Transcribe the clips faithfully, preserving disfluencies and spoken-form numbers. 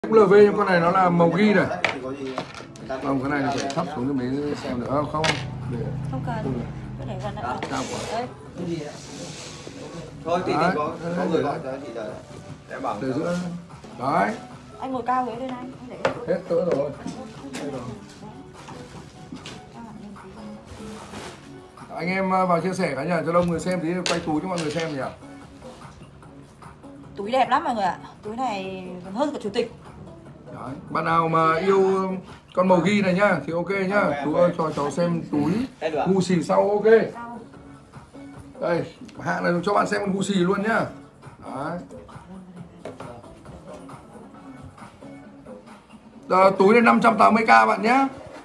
lờ vê con này nó là màu ghi này. Không, cái này là phải thấp xuống cho mấy xem được không? Không, không cần. Cứ để gần lại. Cao quá. Thôi thì có có người gọi cho chị đợi. Em bảo để giữa. Đấy. Anh ngồi cao ghế lên anh, anh để. Hết cỡ rồi. Đây rồi. Anh em vào chia sẻ cả nhà cho đông người xem tí, quay túi cho mọi người xem nhỉ. Túi đẹp lắm mọi người ạ. Túi này còn hơn cả chủ tịch. Đấy. Bạn nào mà yêu con màu ghi này nhá thì ok nhá. Tú ơi cho cháu xem túi Gucci sau ok. Đây, hạng này cho bạn xem con Gucci luôn nhá. Đấy. Đó, túi này năm trăm tám mươi k bạn nhá.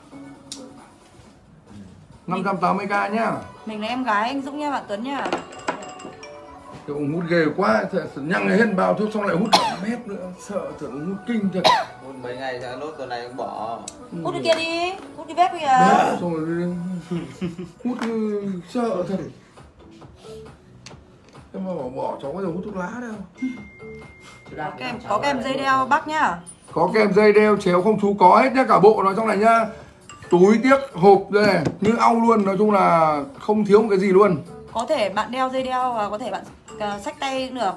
năm trăm tám mươi k nhá. Mình là em gái anh Dũng nha bạn Tuấn nha. Kiểu hút ghê quá, nhăng hết bao thuốc xong lại hút cả mép nữa, sợ thật hút kinh thật. hút mấy ngày ra nốt tuần này cũng bỏ. Hút đi kia đi, hút đi bếp kìa. Đấy, xong rồi hút sợ thật. Em mà bỏ, bỏ cháu có giờ hút thuốc lá đâu. Có kèm, có kèm dây đeo Bắc nhá. Có kèm dây đeo chéo không chú có hết nhá, cả bộ nó trong này nhá. Túi tiếc hộp đây này, như ong luôn, nói chung là không thiếu một cái gì luôn. Có thể bạn đeo dây đeo và có thể bạn uh, xách tay cũng được.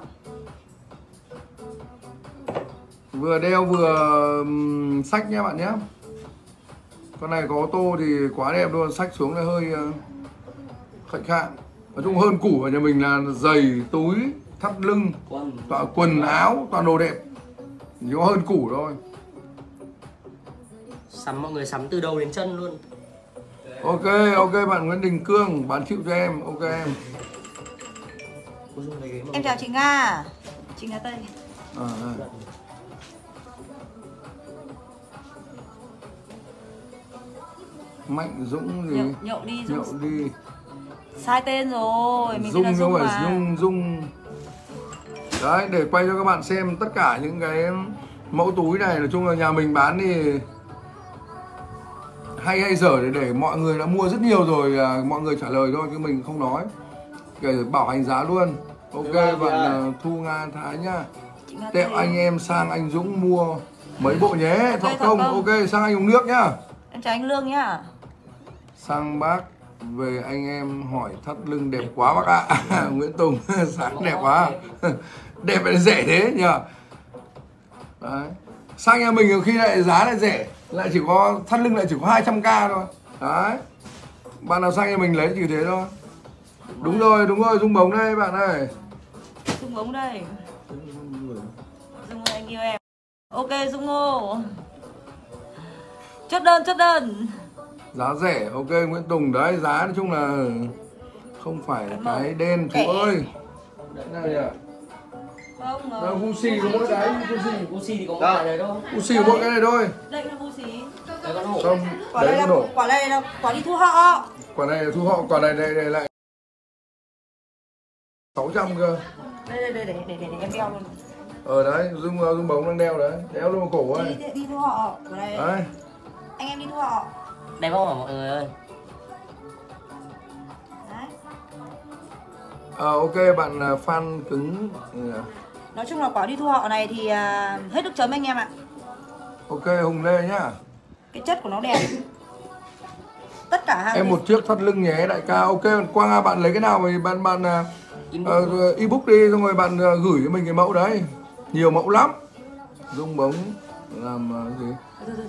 Vừa đeo vừa um, xách nhá bạn nhé. Con này có ô tô thì quá đẹp luôn, xách xuống là hơi uh, khệnh khạng. Nói chung hơn củ ở nhà mình là giày, túi, thắt lưng, toàn quần áo, toàn đồ đẹp. Chỉ có hơn củ thôi. Sắm mọi người sắm từ đầu đến chân luôn. Ok, ok bạn Nguyễn Đình Cương, bạn chịu cho em, ok em. Em chào chị Nga, chị Nga Tây. À, à. Mạnh Dũng gì? Nhậu, nhậu đi, Dung. Nhậu đi. Sai tên rồi, mình Dung tên là Dung mà. Dung, Dung. Đấy, để quay cho các bạn xem tất cả những cái mẫu túi này. Nói chung là nhà mình bán thì hay hay dở để, để mọi người đã mua rất nhiều rồi, à, mọi người trả lời thôi chứ mình không nói. Kể bảo hành giá luôn. Ok bạn uh, Thu Nga Thái nhá. Tẹo anh em sang anh Dũng mua mấy bộ nhé. Okay, Thọ công, ok sang anh uống nước nhá. Em chào anh Lương nhá. Sang bác về anh em hỏi thắt lưng đẹp quá bác ạ. À. Nguyễn Tùng sáng đẹp quá. Đẹp lại rẻ thế nhỉ. Đấy. Sang nhà mình khi lại giá lại rẻ, lại chỉ có thắt lưng lại chỉ có hai trăm k thôi. Đấy. Bạn nào sang nhà mình lấy chỉ thế thôi. Đúng, đúng rồi, đúng rồi, Dung bóng đây bạn ơi. Dung bóng đây. Dung ơi anh yêu em. Ok Dung ô. Chốt đơn, chốt đơn. Giá rẻ, ok Nguyễn Tùng đấy, giá nói chung là không phải cái, cái đen chú ơi. Đấy này à. Không ngờ. Đâu Gucci có mỗi cái, Gucci. Gucci thì có một cái đấy thôi. Gucci có mỗi cái này thôi. Đây là Gucci. Đấy con hổ. Không, Quả đấy này là nổ. quả này là quả đi thu họ. Quả này là thu họ, quả này này, này lại sáu trăm cơ. Đây đây đây để để để, để em đeo luôn. Ờ đấy, Dung Dung bóng đang đeo đấy, đeo luôn cổ ấy. Đi, đi, đi thu họ, quả này. Đấy. Anh em đi thu họ. Đẹp không hả mọi người ơi? Đấy. Ờ ok bạn fan cứng. Nói chung là quả đi thu họ này thì uh, hết nước chấm anh em ạ. Ok Hùng Lê nhá. Cái chất của nó đẹp. Tất cả hàng em thì... một chiếc thắt lưng nhé đại ca. Ok Quang bạn lấy cái nào thì bạn bạn uh, ebook đi xong rồi bạn uh, gửi cho mình cái mẫu đấy. Nhiều mẫu lắm. Dung bóng làm uh, gì?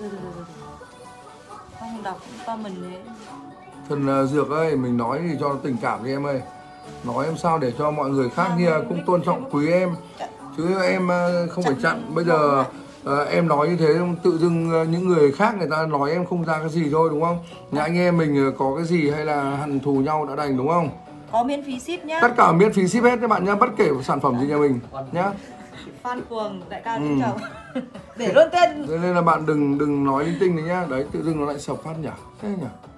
Không đọc comment đấy. Thần uh, dược ơi, mình nói thì cho nó tình cảm đi em ơi. Nói em sao để cho mọi người khác kia cũng tôn trọng quý em. Chứ em uh, không phải chặn. Bây giờ uh, em nói như thế tự dưng uh, những người khác người ta nói em không ra cái gì thôi đúng không? Nhà anh em mình uh, có cái gì hay là hằn thù nhau đã đành đúng không? Có miễn phí ship nhá. Tất cả miễn phí ship hết các bạn nhá, bất kể sản phẩm gì nhà mình nhá. Phan Cuồng đại ca ừ. xin chào. Để luôn tên. Nên là bạn đừng đừng nói linh tinh đấy nhá. Đấy tự dưng nó lại sập phát nhỉ. Thế nhỉ?